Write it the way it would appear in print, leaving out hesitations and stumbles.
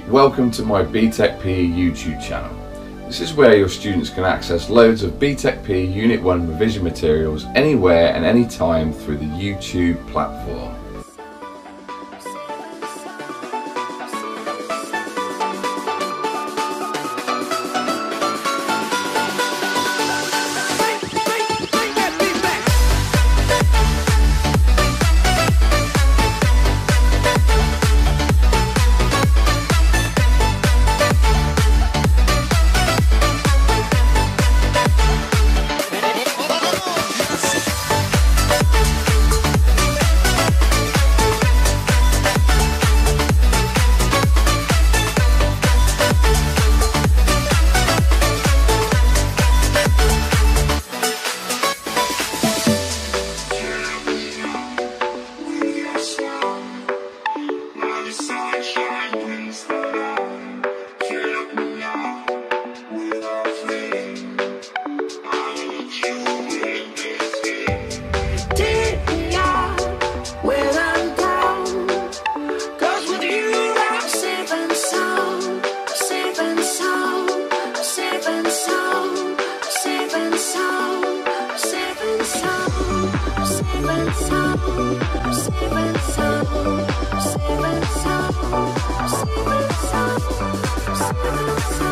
Welcome to my BTEC PE YouTube channel. This is where your students can access loads of BTEC PE Unit 1 revision materials anywhere and anytime through the YouTube platform. I'm